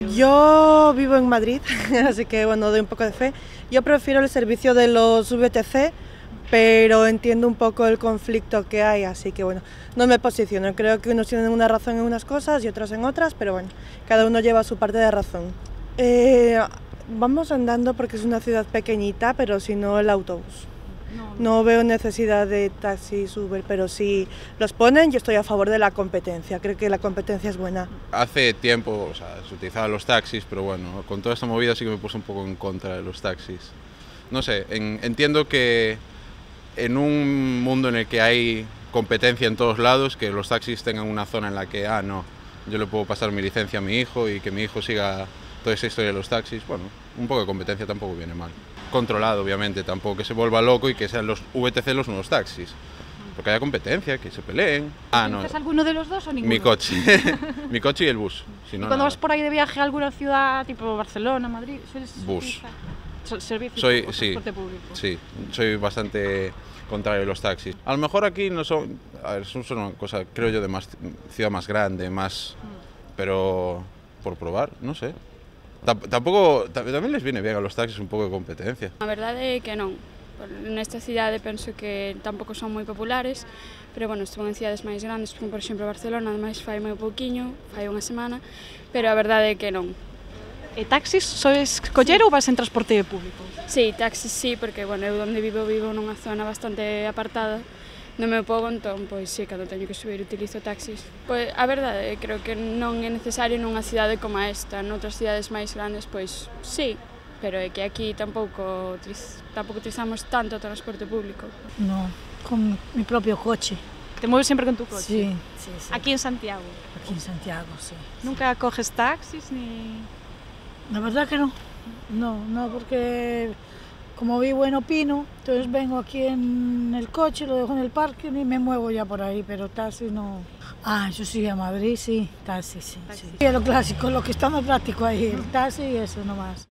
Yo vivo en Madrid, así que bueno, doy un poco de fe. Yo prefiero el servicio de los VTC, pero entiendo un poco el conflicto que hay, así que bueno, no me posiciono. Creo que unos tienen una razón en unas cosas y otros en otras, pero bueno, cada uno lleva su parte de razón. Vamos andando porque es una ciudad pequeñita, pero si no el autobús. No veo necesidad de taxis, Uber, pero si los ponen, yo estoy a favor de la competencia. Creo que la competencia es buena. Hace tiempo, se utilizaban los taxis, pero bueno, con toda esta movida sí que me puse un poco en contra de los taxis. No sé, entiendo que en un mundo en el que hay competencia en todos lados, que los taxis tengan una zona en la que, no, yo le puedo pasar mi licencia a mi hijo y que mi hijo siga toda esa historia de los taxis, bueno, un poco de competencia tampoco viene mal. Controlado, obviamente, tampoco que se vuelva loco y que sean los VTC los nuevos taxis. Porque haya competencia, que se peleen. ¿Tienes alguno de los dos o ninguno? Mi coche. Mi coche y el bus. Si no, ¿Y cuando nada. vas por ahí de viaje a alguna ciudad, tipo Barcelona, Madrid, sueles Bus. utilizar servicio Sí, transporte público? sí, soy bastante contrario a los taxis. A lo mejor aquí no son, a ver, son una cosa, creo yo, de más ciudad más grande, más, pero por probar, no sé. Tampouco, tamén les viene bien a los taxis un pouco de competencia. A verdade é que non. Nesta cidade penso que tampouco son moi populares, pero bueno, estuve en cidades máis grandes, como por exemplo Barcelona, ademais fai moi pouquiño, fai unha semana, pero a verdade é que non. E taxis sois coller ou vas en transporte público? Sí, taxis sí, porque bueno, eu onde vivo nunha zona bastante apartada do meu pobo, entón, pois sí, cando teño que subir utilizo taxis. Pois a verdade, creo que non é necesario nunha cidade como esta, noutras cidades máis grandes, pois sí, pero é que aquí tampouco utilizamos tanto o transporte público. No, con mi propio coche. ¿Te mueves siempre con tu coche? Sí, sí, sí. ¿Aquí en Santiago? Aquí en Santiago, sí. ¿Nunca coges taxis ni...? La verdad que no. No, porque como vivo en Opino, entonces vengo aquí en el coche, lo dejo en el parque y me muevo ya por ahí, pero taxi no. Eso sí, a Madrid sí, taxi, sí. Sí, lo clásico, lo que está más práctico ahí, el taxi y eso nomás.